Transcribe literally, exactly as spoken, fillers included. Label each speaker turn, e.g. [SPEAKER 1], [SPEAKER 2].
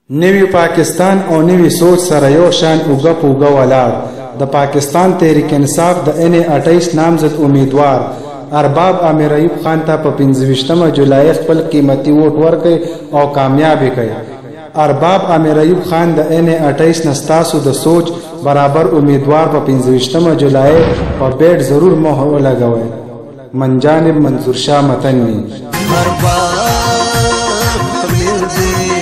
[SPEAKER 1] نوی پاکستان او نوی سوچ سره یو شان اوګه په اوګه ولاړ د پاکستان تحریک انصاف د ان اٹھائیس نامزد امیدوار ارباب امیر ایوب خان ته په پنځه ویشتمه جولای خپل قیمتي ووټ ورکړ او کامیاب کړ. ارباب امیر ایوب خان د ان اٹھائیس نستاسو د سوچ برابر امیدوار په پنځه ویشتمه جولای په بیٹ ضرور مهر ولګوي. من جانب منظور شاه متنی.